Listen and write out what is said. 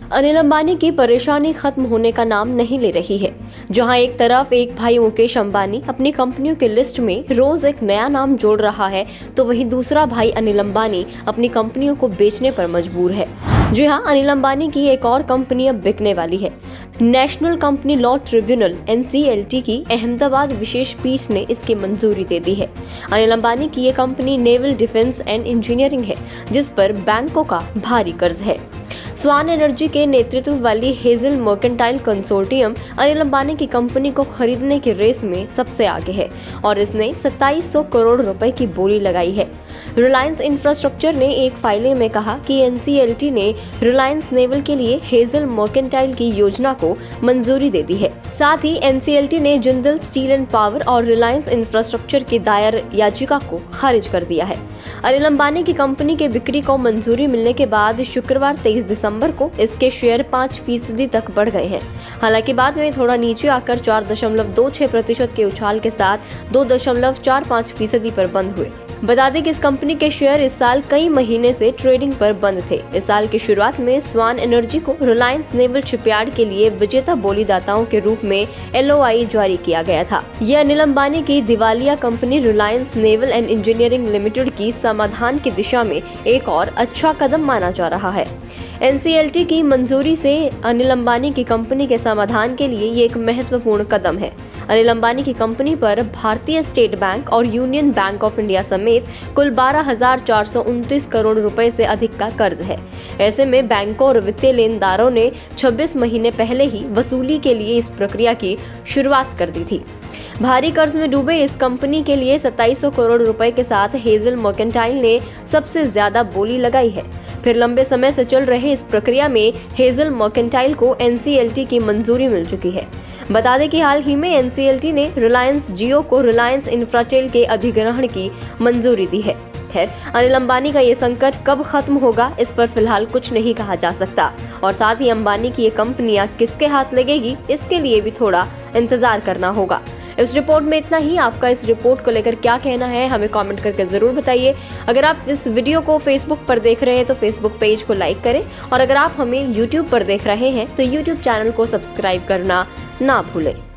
अनिल अंबानी की परेशानी खत्म होने का नाम नहीं ले रही है। जहां एक तरफ एक भाई मुकेश अंबानी अपनी कंपनियों की लिस्ट में रोज एक नया नाम जोड़ रहा है, तो वहीं दूसरा भाई अनिल अंबानी अपनी कंपनियों को बेचने पर मजबूर है। जी हां, अनिल अंबानी की एक और कंपनी अब बिकने वाली है। National Company Law Tribunal (NCLT) की अहमदाबाद विशेष पीठ ने इसकी मंजूरी दे दी है। अनिल अंबानी की ये company Naval Defence and Engineering है, जिस पर बैंकों का भारी कर्ज है। स्वान एनर्जी के नेतृत्व वाली Hazel Mercantile consortium Anil Ambani की कंपनी को खरीदने की रेस में सबसे आगे है और इसने 2700 करोड़ रुपए की बोली लगाई है। रिलायंस इंफ्रास्ट्रक्चर ने एक फाइले में कहा कि NCLT ने रिलायंस नेवल के लिए हेजल मर्केंटाइल की योजना को मंजूरी दे दी है। साथ ही NCLT ने जिंदल स्टील एंड पावर और रिलायंस इंफ्रास्ट्रक्चर की दायर याचिका को खारिज कर दिया है। अनिल अंबानी की कंपनी के बिक्री को मंजूरी मिलने के बाद शुक्रवार 23 दिसंबर को इसके शेयर 5% तक बढ़ गए हैं। हालांकि बाद में थोड़ा नीचे आकर 4.26% के उछाल के साथ 2.45% पर बंद हुए। बता दें कि इस कंपनी के शेयर इस साल कई महीने से ट्रेडिंग पर बंद थे। इस साल की शुरुआत में स्वान एनर्जी को रिलायंस नेवल शिपयार्ड के लिए विजेता बोलीदाताओं के रूप में LOI जारी किया गया था। ये अनिल अंबानी की दिवालिया company Reliance Naval and Engineering Limited की समाधान की दिशा में एक और अच्छा कदम माना जा रहा है। NCLT की मंजूरी से अनिल अंबानी की कंपनी के समाधान के लिए ये एक महत्वपूर्ण कदम है। अनिल अंबानी की कंपनी पर भारतीय स्टेट बैंक और यूनियन बैंक ऑफ इंडिया समेत कुल 12,429 करोड़ रुपए से अधिक का कर्ज है। ऐसे में बैंकों और वित्तीय लेनदारों ने 26 महीने पहले ही वसूली के लिए इस प्रक्रिया की शुरुआत कर दी थी। भारी कर्ज में डूबे इस कंपनी के लिए 2700 करोड़ रुपए के साथ हेजल मर्केंटाइल ने सबसे ज्यादा बोली लगाई है। फिर लंबे समय से चल रहे इस प्रक्रिया में हेजल मर्केंटाइल को NCLT की मंजूरी मिल चुकी है। बता दें कि हाल ही में NCLT ने रिलायंस जियो को रिलायंस इंफ्राटेल के अधिग्रहण की मंजूरी दी है। खैर, अनिल अंबानी का ये संकट कब खत्म होगा, इस पर फिलहाल कुछ नहीं कहा जा सकता और साथ ही अंबानी की ये कंपनियां किसके हाथ लगेगी, इसके लिए भी थोड़ा इंतजार करना होगा। इस रिपोर्ट में इतना ही। आपका इस रिपोर्ट को लेकर क्या कहना है, हमें कमेंट करके जरूर बताइए। अगर आप इस वीडियो को फेसबुक पर देख रहे हैं तो फेसबुक पेज को लाइक करें और अगर आप हमें यूट्यूब पर देख रहे हैं तो यूट्यूब चैनल को सब्सक्राइब करना ना भूलें।